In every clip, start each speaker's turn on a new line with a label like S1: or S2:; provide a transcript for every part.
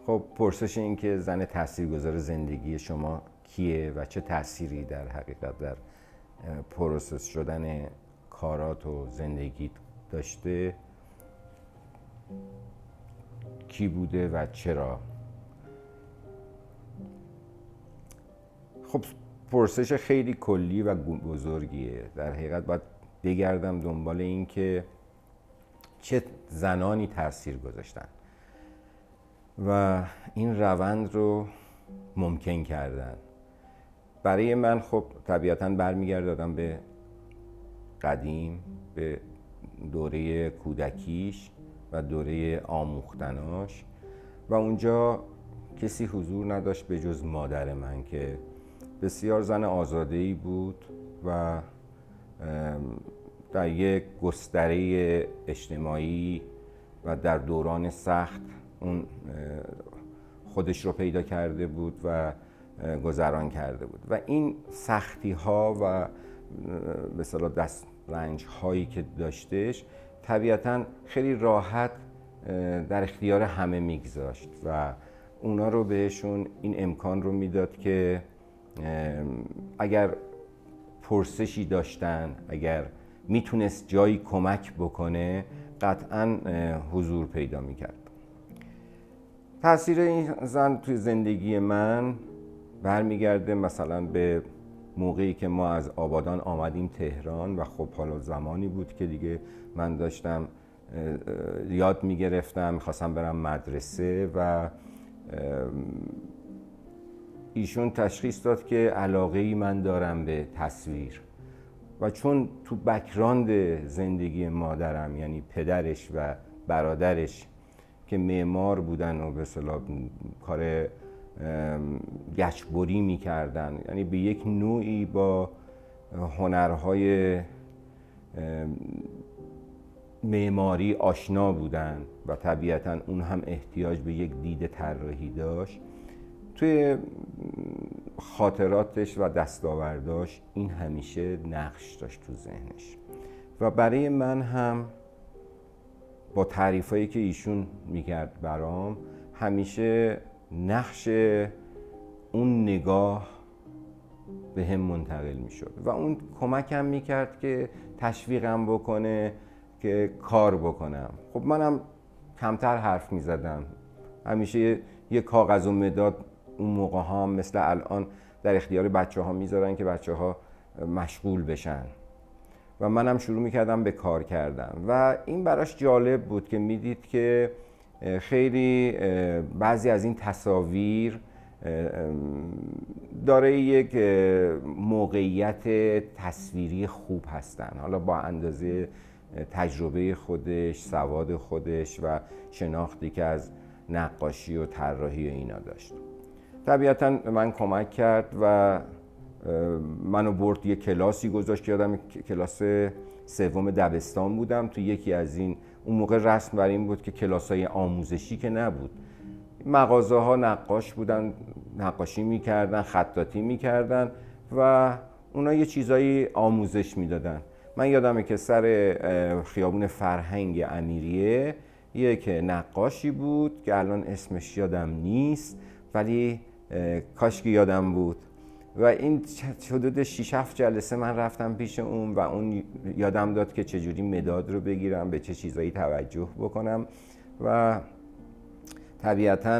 S1: خب پرسش این که زن تاثیرگذار زندگی شما کیه و چه تأثیری در حقیقت در پروسس شدن کارات و زندگی داشته، کی بوده و چرا؟ خب پرسش خیلی کلی و بزرگیه. در حقیقت باید بگردم دنبال این که چه زنانی تأثیر گذاشتن و این روند رو ممکن کردن. برای من خب طبیعتاً برمیگردم به قدیم، به دوره کودکیش و دوره آموختناش و اونجا کسی حضور نداشت به جز مادر من که بسیار زن آزاده‌ای بود و در یک گستره اجتماعی و در دوران سخت اون خودش رو پیدا کرده بود و گذران کرده بود و این سختی ها و به اصطلاح دست رنج هایی که داشتش طبیعتاً خیلی راحت در اختیار همه میگذاشت و اونا رو بهشون این امکان رو میداد که اگر پرسشی داشتن، اگر میتونست جایی کمک بکنه قطعاً حضور پیدا میکرد. تأثیر این زن توی زندگی من برمیگرده مثلا به موقعی که ما از آبادان آمدیم تهران و خب حالا زمانی بود که دیگه من داشتم یاد میگرفتم، میخواستم برم مدرسه و ایشون تشخیص داد که علاقه‌ای من دارم به تصویر و چون تو بک‌گراند زندگی مادرم یعنی پدرش و برادرش که معمار بودن و به اصطلاح کار گچبری میکردن، یعنی به یک نوعی با هنرهای معماری آشنا بودن و طبیعتاً اون هم احتیاج به یک دید طراحی داشت. توی خاطراتش و دستاورداش این همیشه نقش داشت تو ذهنش و برای من هم با تعریفایی که ایشون میکرد برام همیشه نقش اون نگاه به هم منتقل میشد و اون کمکم میکرد که تشویقم بکنه که کار بکنم. خب منم کمتر حرف میزدم، همیشه یه کاغذ و مداد اون موقع ها مثل الان در اختیار بچه ها میذارن که بچه ها مشغول بشن و منم شروع میکردم به کار کردن و این براش جالب بود که میدید که خیلی بعضی از این تصاویر داره یک موقعیت تصویری خوب هستن، حالا با اندازه تجربه خودش، سواد خودش و شناختی که از نقاشی و طراحی و اینا داشت. طبیعتاً من کمک کرد و منو برد یه کلاسی گذاشت که یادم کلاس سوم دبستان بودم. تو یکی از این اون موقع رسم بر این بود که کلاسای آموزشی که نبود، مغازه ها نقاش بودن، نقاشی میکردن، خطاطی میکردن و اونا یه چیزایی آموزش میدادن. من یادمه که سر خیابون فرهنگ امیریه یک نقاشی بود که الان اسمش یادم نیست ولی کاش که یادم بود و این حدود 6-7 جلسه من رفتم پیش اون و اون یادم داد که چجوری مداد رو بگیرم، به چه چیزایی توجه بکنم و طبیعتاً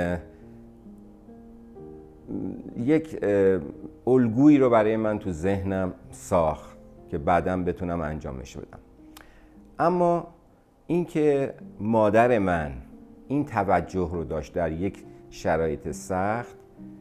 S1: یک الگویی رو برای من تو ذهنم ساخت که بعداً بتونم انجامش بدم. اما اینکه مادر من این توجه رو داشت در یک شرایط سخت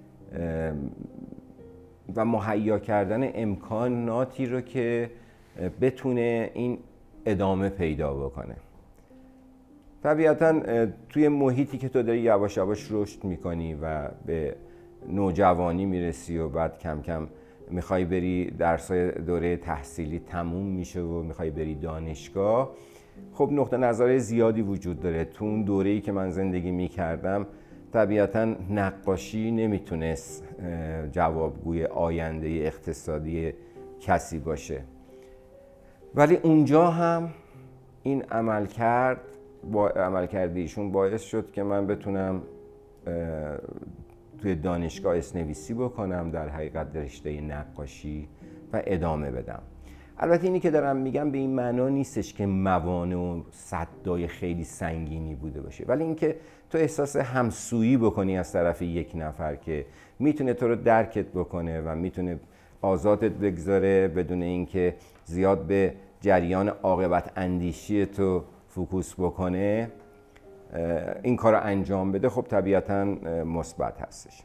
S1: و مهیا کردن امکاناتی رو که بتونه این ادامه پیدا بکنه. طبیعتاً توی محیطی که تو داری یواش یواش رشد میکنی و به نوجوانی میرسی و بعد کم کم میخوای بری درسای دوره تحصیلی تموم میشه و میخوای بری دانشگاه، خب نقطه نظر زیادی وجود داره. تو اون دوره‌ای که من زندگی میکردم طبیعتاً نقاشی نمیتونست جوابگوی آینده اقتصادی کسی باشه، ولی اونجا هم این عملکرد با عملکرد ایشون باعث شد که من بتونم توی دانشگاه اسنویسی بکنم، در حقیقت رشته نقاشی، و ادامه بدم. البته اینی که دارم میگم به این معنا نیستش که موانع و سدای خیلی سنگینی بوده باشه، ولی اینکه تو احساس همسویی بکنی از طرف یک نفر که میتونه تو رو درکت بکنه و میتونه آزادت بگذاره بدون اینکه زیاد به جریان عاقبت اندیشی تو فوکوس بکنه، این کار رو انجام بده، خب طبیعتاً مثبت هستش.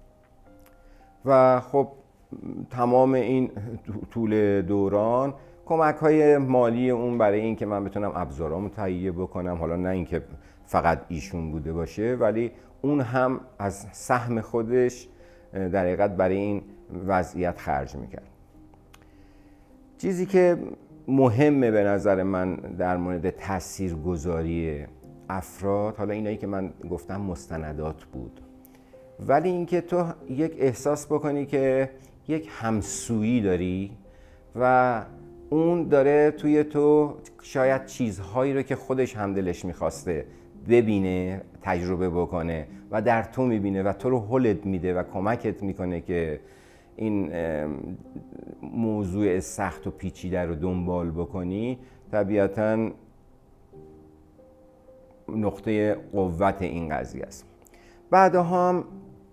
S1: و خب تمام این طول دوران کمک‌های مالی اون برای اینکه من بتونم ابزارامو تهیه بکنم، حالا نه اینکه فقط ایشون بوده باشه، ولی اون هم از سهم خودش در حقیقت برای این وضعیت خرج میکرد. چیزی که مهمه به نظر من در مورد تاثیرگذاری افراد، حالا اینایی که من گفتم مستندات بود، ولی اینکه تو یک احساس بکنی که یک همسویی داری و اون داره توی تو شاید چیزهایی رو که خودش هم دلش میخواسته ببینه، تجربه بکنه و در تو میبینه و تو رو حلت میده و کمکت میکنه که این موضوع سخت و پیچیده رو دنبال بکنی، طبیعتاً نقطه قوت این قضیه است. بعدها هم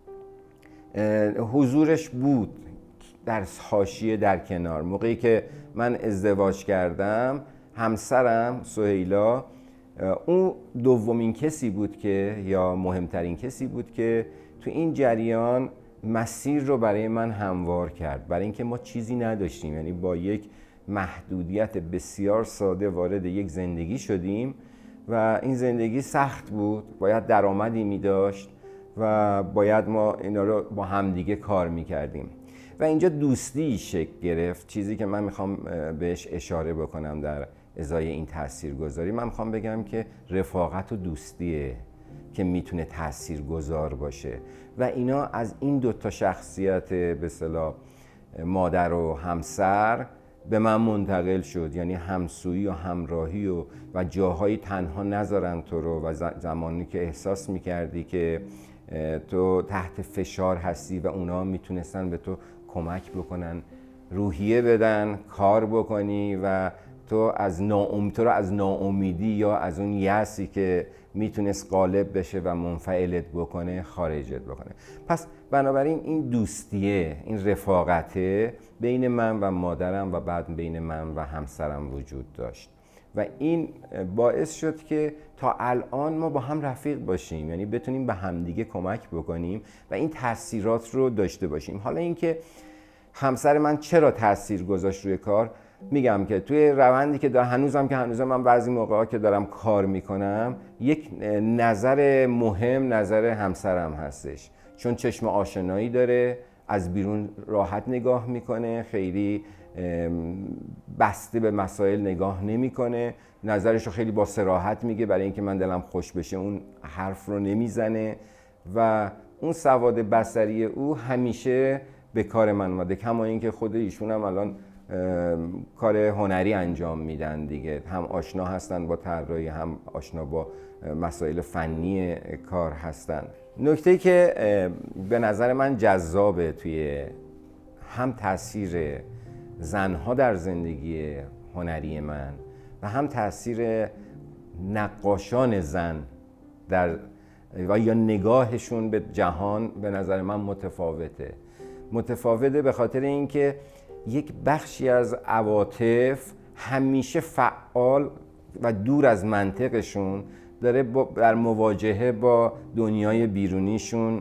S1: حضورش بود در حاشیه، در کنار. موقعی که من ازدواج کردم، همسرم سهیلا اون دومین کسی بود که، یا مهمترین کسی بود که تو این جریان مسیر رو برای من هموار کرد، برای اینکه ما چیزی نداشتیم، یعنی با یک محدودیت بسیار ساده وارد یک زندگی شدیم و این زندگی سخت بود، باید درآمدی می داشت و باید ما اینا رو با همدیگه کار می کردیم و اینجا دوستی شکل گرفت. چیزی که من میخوام بهش اشاره بکنم در ازای این تاثیرگذاری، من میخوام بگم که رفاقت و دوستیه که میتونه تاثیرگذار باشه و اینا از این دوتا شخصیت به اصطلاح مادر و همسر به من منتقل شد. یعنی همسویی و همراهی و جاهایی تنها نذارن تو رو و زمانی که احساس میکردی که تو تحت فشار هستی و اونا میتونستن به تو کمک بکنن، روحیه بدن، کار بکنی و تو رو از ناامیدی یا از اون یأسی که میتونست غالب بشه و منفعلت بکنه خارجت بکنه. پس بنابراین این دوستیه، این رفاقته بین من و مادرم و بعد بین من و همسرم وجود داشت و این باعث شد که تا الان ما با هم رفیق باشیم، یعنی بتونیم به همدیگه کمک بکنیم و این تاثیرات رو داشته باشیم. حالا اینکه همسر من چرا تاثیر گذاشت روی کار، میگم که توی روندی که هنوزم من بعضی موقعا که دارم کار میکنم، یک نظر مهم نظر همسرم هستش، چون چشم آشنایی داره، از بیرون راحت نگاه میکنه، خیلی بسته به مسائل نگاه نمیکنه، نظرش رو خیلی با صراحت میگه برای اینکه من دلم خوش بشه، اون حرف رو نمیزنه و اون سواد بصری او همیشه به کار من اومده. کما اینکه خود ایشون هم الان کار هنری انجام میدن دیگه، هم آشنا هستن با طراحی، هم آشنا با مسائل فنی کار هستن. نکته‌ای که به نظر من جذابه توی هم تاثیر زنها در زندگی هنری من و هم تاثیر نقاشان زن در و یا نگاهشون به جهان، به نظر من متفاوته به خاطر اینکه یک بخشی از عواطف همیشه فعال و دور از منطقشون داره در مواجهه با دنیای بیرونیشون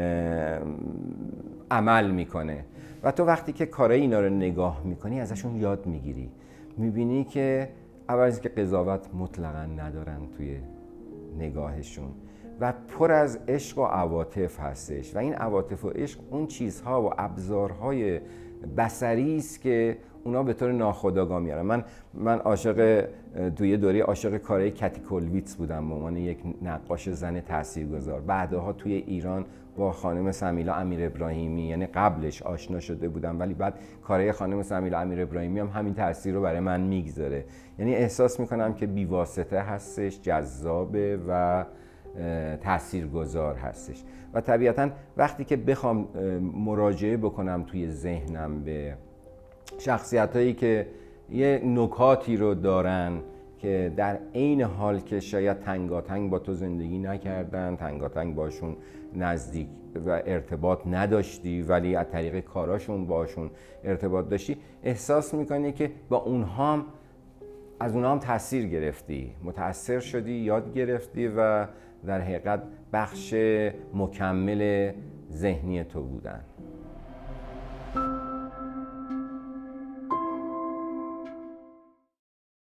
S1: عمل میکنه و تو وقتی که کارای اینا رو نگاه میکنی ازشون یاد میگیری، میبینی که اول از که قضاوت مطلقاً ندارن توی نگاهشون و پر از عشق و عواطف هستش و این عواطف و عشق اون چیزها و ابزارهای بصری است که اونا به طور ناخودآگاه میارن. من عاشق توی دوره عاشق کارهای کتی کولویتس بودم به عنوان یک نقاش زن تاثیرگذار. بعدها توی ایران با خانم سمیلا امیر ابراهیمی، یعنی قبلش آشنا شده بودم ولی بعد کارهای خانم سمیلا امیر ابراهیمی هم همین تاثیر رو برای من میگذاره. یعنی احساس میکنم که بیواسطه هستش، جذابه و تاثیرگذار هستش. و طبیعتاً وقتی که بخوام مراجعه بکنم توی ذهنم به شخصیت‌هایی که یه نکاتی رو دارن که در عین حال که شاید تنگاتنگ با تو زندگی نکردن، تنگاتنگ باشون نزدیک و ارتباط نداشتی، ولی از طریق کاراشون باشون ارتباط داشتی، احساس میکنی که با از اونها هم تأثیر گرفتی، متأثر شدی، یاد گرفتی و در حقیقت بخش مکمل ذهنی تو بودن.